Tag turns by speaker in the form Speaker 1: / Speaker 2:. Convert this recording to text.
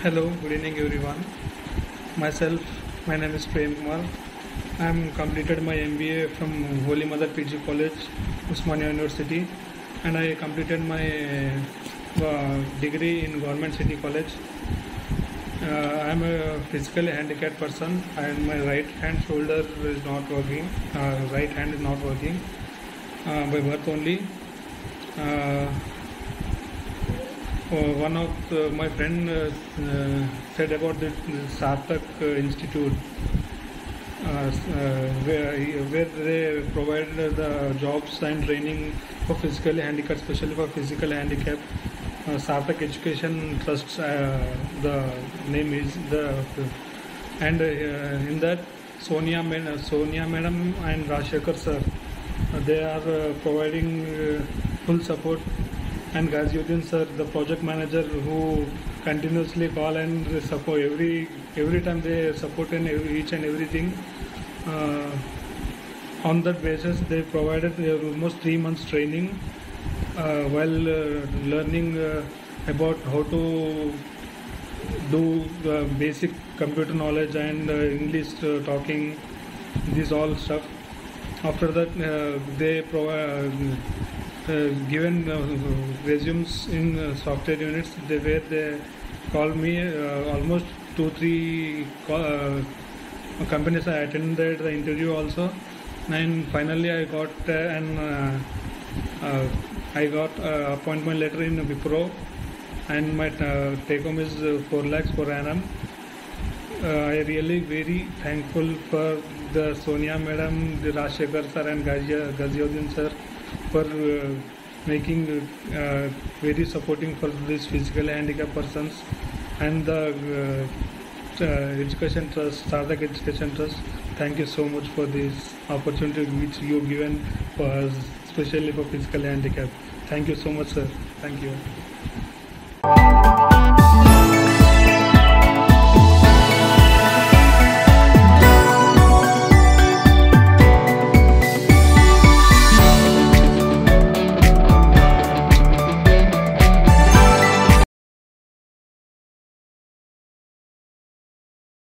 Speaker 1: Hello, good evening everyone. Myself, my name is Prem Kumar. I am completed my MBA from Holy Mother PG College, Usmania University, and I completed my degree in Government City College. I am a physically handicapped person, and my right hand shoulder is not working. Right hand is not working by birth only. Uh, One of my friend said about the Sarthak Institute, where they provide the jobs and training for physically handicapped, especially for physical handicap. Sarthak Education Trust, the name is and in that Sonia Madam and Rajshekhar sir, they are providing full support, and Ghaziuddin sir, the project manager, who continuously call and support every time they support in each and everything. On that basis, they provided almost 3 months training while learning about how to do basic computer knowledge and English talking, this all stuff. After that, they provide given resumes in software units, where they called me almost 2-3 companies. I attended the interview also, and finally I got I got appointment letter in Wipro, and my take home is 4 lakhs per annum. I really very thankful for the Sonia Madam, the Rajshekhar sir and Ghaziuddin sir for making very supporting for these physically handicapped persons, and the Education Trust, Sarthak Education Trust. Thank you so much for this opportunity which you given for us, especially for physically handicapped. Thank you so much, sir. Thank you.